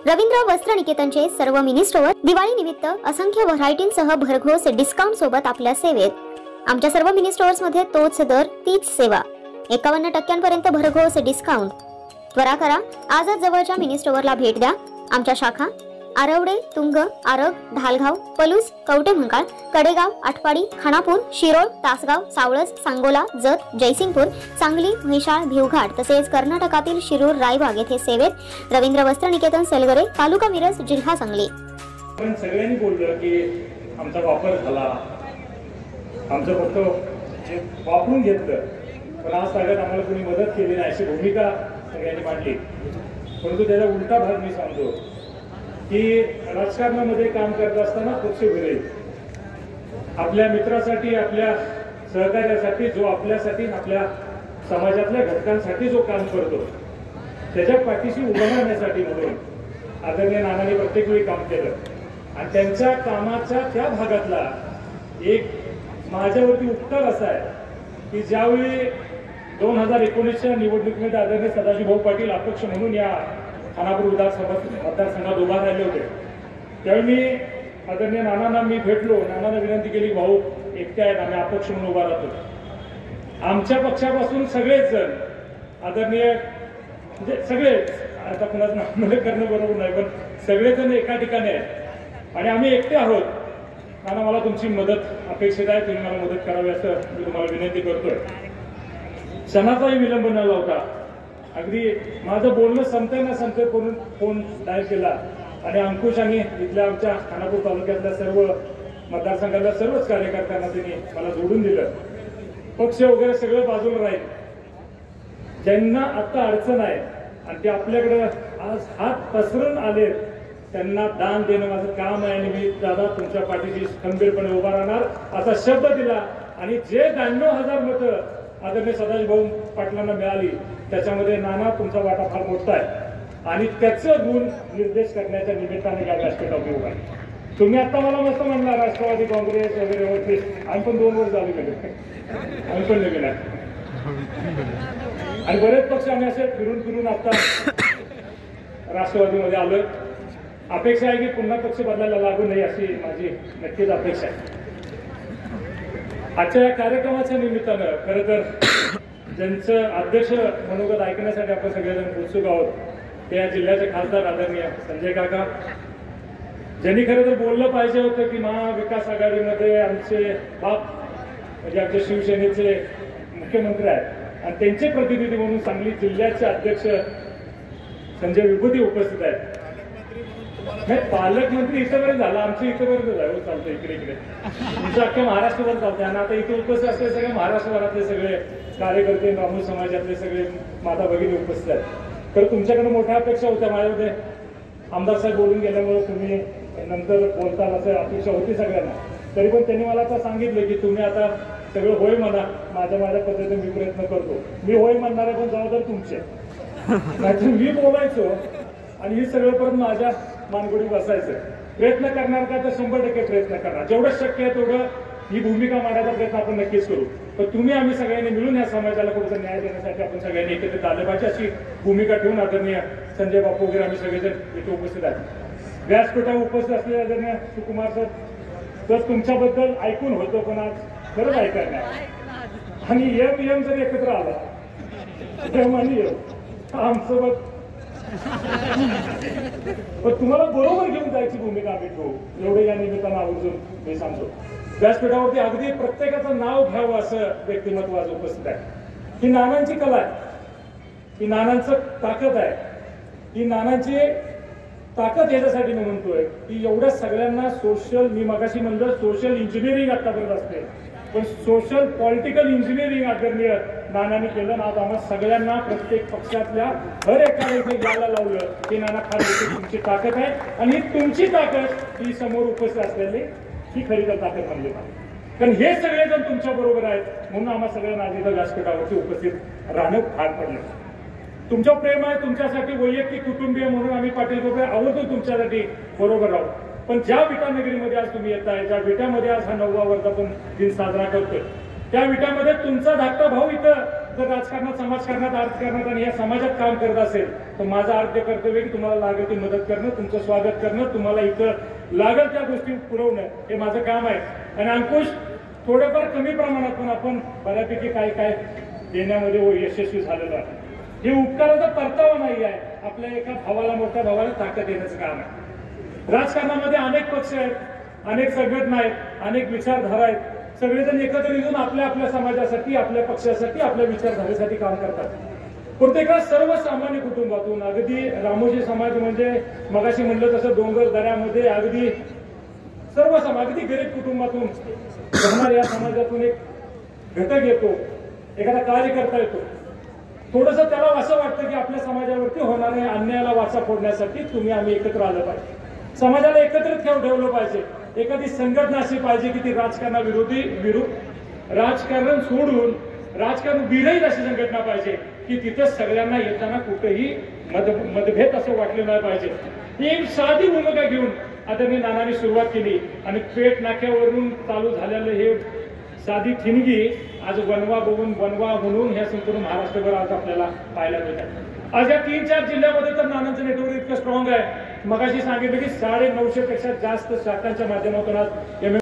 रवींद्र वस्त्र निकेतनचे सर्व mini store Diwali निमित्त असंख्य व्हरायटींसह भरघोस डिस्काउंट सोबत आपल्या सेवेत। आमच्या सर्व मिनी स्टोअर्स मध्ये तोच दर, तीच सेवा, 51% भरघोस डिस्काउंट। त्वरा करा, आजच जवळच्या मिनी स्टोअरला भेट द्या। आमच्या शाखा आरवडे, तुंग, आरग, ढालगाव, पलूस, कवटेमंकाळ, कडेगाव, आटपाडी, खानापूर, शिरोळ, तासगाव, सावळस, सांगोला, जत, जयसिंगपूर, सांगली, म्हैसाळ, भिवघाट तसेच कर्नाटकातील शिरूर, रायबाग येथे सेवेत। रवींद्र वस्त्र निकेतन, सेलगरे, तालुका मिरज, जिल्हा सांगली। पण सगळ्यांनी बोललं की आमचा वापर झाला, आमचं फक्त जे वापरून घेतलं, पण आज तागत आम्हाला कोणी मदत केली नाही अशी भूमिका सगळ्यांनी मांडली। परंतु त्याचा उलटा भाग मी सांगतो की राजकारणामध्ये काम करत असताना पक्ष वेगळे, आपल्या मित्रासाठी, आपल्या सहकार्यासाठी, जो आपल्यासाठी, आपल्या समाजातल्या घटकांसाठी जो काम करतो त्याच्या पाठीशी उभं राहण्यासाठी म्हणून आदरणीय नानांनी प्रत्येक वेळी काम केलं। आणि त्यांच्या कामाच्या त्या भागातला एक माझ्यावरती उपकार असा आहे की ज्यावेळी 2019च्या निवडणुकीमध्ये आदरणीय सदाशिवभाऊ पाटील अपक्ष म्हणून या खानापूर विधानसभा मतदारसंघात उभा राहिले होते, त्यावेळी मी आदरणीय नानांना भेटलो, नानांना विनंती केली, भाऊ एकटे आहेत, आम्ही अपक्ष म्हणून उभा राहतो। आमच्या पक्षापासून सगळेच जण आदरणीय म्हणजे सगळे, आता कुणाचं नाव करणं बरोबर नाही, पण सगळेजण एका ठिकाणी आहेत आणि आम्ही एकटे आहोत। नाना, मला तुमची मदत अपेक्षित आहे, तुम्ही मला मदत करावी असं मी तुम्हाला विनंती करतोय। क्षणाचाही विलंब न लावता अगदी माझं बोलणं संपतंय ना संपतंय करून फोन डायल केला आणि अंकुश आणि इथल्या आमच्या खानापूर तालुक्यातल्या सर्व मतदारसंघातल्या सर्वच कार्यकर्त्यांना त्यांनी मला जोडून दिलं। पक्ष वगैरे सगळं बाजूला राहील, ज्यांना आता अडचण आहे आणि ते आपल्याकडे आज हात पसरून आले त्यांना दान देणं माझं काम आहे आणि मी दादा तुमच्या पाठीशी खंबीरपणे उभा राहणार असा शब्द दिला। आणि जे 92,000 मतं आदरणीय सदाशिवभाऊ पाटलांना मिळाली त्याच्यामध्ये नाना तुमचा वाटा फार मोठा आहे आणि त्याचं गुण निर्देश करण्याच्या निमित्ताने या व्यासपीठावर उभा आहे। तुम्ही आता मला मस्त म्हणला राष्ट्रवादी काँग्रेस वगैरे वगैरे, आम्ही पण 2 वर्ष झाले गेले, आम्ही पण नवीन आहे आणि बरेच पक्ष आम्ही असे फिरून फिरून आता राष्ट्रवादीमध्ये आलोय। अपेक्षा आहे की पुन्हा पक्ष बदलायला लागू नये अशी माझी नक्कीच अपेक्षा आहे। आजच्या या कार्यक्रमाच्या निमित्तानं खरं तर ज्यांचं अध्यक्ष मनोगत ऐकण्यासाठी आपण सगळेजण उत्सुक आहोत ते या जिल्ह्याचे खासदार आदरणीय संजय काका, ज्यांनी खरं तर बोललं पाहिजे होतं की महाविकास आघाडीमध्ये आमचे बाप म्हणजे आमच्या शिवसेनेचे मुख्यमंत्री आहेत आणि त्यांचे प्रतिनिधी म्हणून सांगली जिल्ह्याचे अध्यक्ष संजय विभूती उपस्थित आहेत। पालकमंत्री इथंपर्यंत झाला, आमच्या इथंपर्यंत जाऊ चालतं, इकडे इकडे तुमचं अख्ख्या महाराष्ट्रभर चालतंय आणि आता इथे उपस्थित असलेले सगळे महाराष्ट्रभरातले सगळे कार्यकर्ते, ब्राह्मण समाजातले सगळे माता भगिनी उपस्थित आहेत। तर तुमच्याकडे मोठ्या अपेक्षा होत्या माझ्यामध्ये, आमदार साहेब बोलून गेल्यामुळे तुम्ही नंतर बोलताल असं अपेक्षा होती सगळ्यांना। तरी पण त्यांनी मला आता सांगितलं की तुम्ही आता सगळं होय म्हणा, माझ्या पद्धतीने मी प्रयत्न करतो। मी होय म्हणणारे पण जबाबदार तुमचे, नाहीतर मी बोलायचो आणि हे सगळं परत माझ्या मानगुडी बसायचं। प्रयत्न करणार का तर 100% प्रयत्न करणार, जेवढं शक्य आहे तेवढं ही भूमिका मांडायचा प्रयत्न आपण नक्कीच करू। पण तुम्ही आम्ही सगळ्यांनी मिळून या समाजाला कुठेतरी न्याय देण्यासाठी आपण सगळ्यांनी एकत्रित आले पाहिजे अशी भूमिका ठेवून आदरणीय संजय बापू वगैरे आम्ही सगळेजण इथे उपस्थित आहेत। व्यासपीठावर उपस्थित असलेले आदरणीय सुकुमार सर, तर तुमच्याबद्दल ऐकून होतं पण आज खरंच ऐकायला आणि एम जर एकत्र आला एम आणि एम आमसोबत पण तुम्हाला बरोबर घेऊन जायची भूमिका आम्ही ठेवू, एवढे या निमित्तानं आवर्जून मी सांगतो। व्यासपीठावरती अगदी प्रत्येकाचं नाव घ्यावं असं व्यक्तिमत्व आज उपस्थित आहे। ही नानांची कला आहे, ही नानांचं ताकद आहे, ही नानांची ताकद याच्यासाठी मी म्हणतोय की एवढ्या सगळ्यांना सोशल, मी मगाशी म्हणलं सोशल इंजिनिअरिंग आतापर्यंत असते, पण सोशल पॉलिटिकल इंजिनिअरिंग आदरणीय नानांनी केलं ना। आज आम्हाला सगळ्यांना प्रत्येक पक्षातल्या हर एकाला इथे यायला लावलं की नाना फार मोठी तुमची ताकद आहे आणि ही तुमची ताकद ही समोर उपस्थित असलेली ही खरी तर ताकद म्हणली पाहिजे, कारण हे सगळेजण तुमच्या बरोबर आहेत म्हणून आम्हाला सगळ्यांना आज इथं व्यासपीठावरती उपस्थित राहणं भाग पडलं। तुमचं प्रेम आहे, तुमच्यासाठी वैयक्तिक कुटुंबीय म्हणून आम्ही पाटील बाबा आवडतो तुमच्यासाठी बरोबर राहू। पण ज्या विटानगरीमध्ये आज तुम्ही येताय, ज्या विट्यामध्ये आज हा 9वा वर्धापन दिन साजरा करतोय, त्या विट्यामध्ये तुमचा धाकटा भाऊ इथं जर राजकारणात, समाजकारणात, अर्थकारणात आणि या समाजात काम करत असेल तर माझं आर्ध्य कर्तव्य की तुम्हाला लागेल ती मदत करणं, तुमचं स्वागत करणं, तुम्हाला इथं लागेल त्या गोष्टी पुरवणं हे माझं काम आहे. आणि अंकुश थोडेफार कमी प्रमाणात पण आपण बऱ्यापैकी काय काय देण्यामध्ये यशस्वी झालेलो आहे. हे उपकाराचा परतावा नाही आहे, आपल्या एका भावाला, मोठ्या भावाला ताकद देण्याचं काम आहे. राजकारणामध्ये अनेक पक्ष आहेत, अनेक संघटना आहेत, अनेक विचारधारा आहेत. सगळेजण एकत्र येऊन आपल्या आपल्या समाजासाठी, आपल्या पक्षासाठी, आपल्या विचारधारेसाठी काम करतात. प्रत्येकाला सर्वसामान्य कुटुंबातून, अगदी रामोजी समाज म्हणजे मगाशी म्हणलं तसं डोंगर दऱ्यामध्ये अगदी सर्व समाज, अगदी गरीब कुटुंबातून राहणाऱ्या या समाजातून एक घटक येतो, एखादा कार्यकर्ता येतो. थोडस त्याला असं वाटतं की आपल्या समाजावरती होणाऱ्या अन्यायाला वाचा फोडण्यासाठी आम्ही एकत्र आलं पाहिजे, समाजाला एकत्रित ठेवलं पाहिजे. एखादी संघटना अशी पाहिजे की ती राजकारणाविरोधी राजकारण सोडून राजकारण विरहित अशी संघटना पाहिजे की तिथं सगळ्यांना येताना कुठेही मतभेद असं वाटलं नाही पाहिजे. ही एक साधी भूमिका घेऊन आदरणीय नानांनी सुरुवात केली आणि पेठ नाक्यावरून चालू झालेलं हे साधी ठिणगी आज वनवा बघून वनवा म्हणून ह्या संपूर्ण महाराष्ट्रभर आज आपल्याला पाहायला मिळतात. आज या 3-4 जिल्ह्यामध्ये तर नानांचं नेटवर्क इतकं स्ट्रॉंग आहे. मगाशी सांगितलं की 950 पेक्षा जास्त शाखांच्या माध्यमातून आज